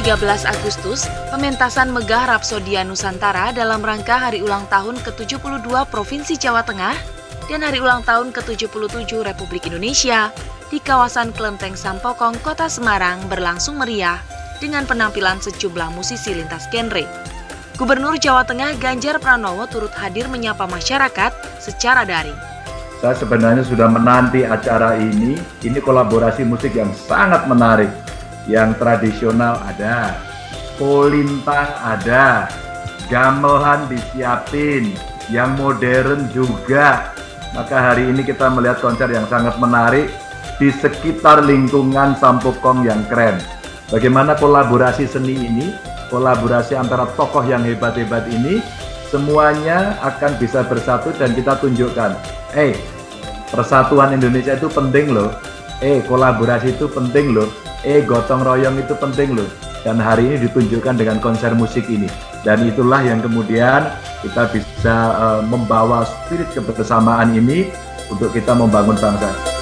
13 Agustus, pementasan Megah Rapsodia Nusantara dalam rangka hari ulang tahun ke-72 Provinsi Jawa Tengah dan hari ulang tahun ke-77 Republik Indonesia di kawasan Kelenteng Sampokong, Kota Semarang berlangsung meriah dengan penampilan sejumlah musisi lintas genre. Gubernur Jawa Tengah Ganjar Pranowo turut hadir menyapa masyarakat secara daring. Saya sebenarnya sudah menanti acara ini kolaborasi musik yang sangat menarik. Yang tradisional ada, kolintang ada, gamelan disiapin, yang modern juga. Maka hari ini kita melihat konser yang sangat menarik di sekitar lingkungan Sampokong yang keren. Bagaimana kolaborasi seni ini, kolaborasi antara tokoh yang hebat-hebat ini, semuanya akan bisa bersatu dan kita tunjukkan, persatuan Indonesia itu penting loh, kolaborasi itu penting loh, gotong royong itu penting loh. Dan hari ini ditunjukkan dengan konser musik ini. Dan itulah yang kemudian kita bisa membawa spirit kebersamaan ini untuk kita membangun bangsa.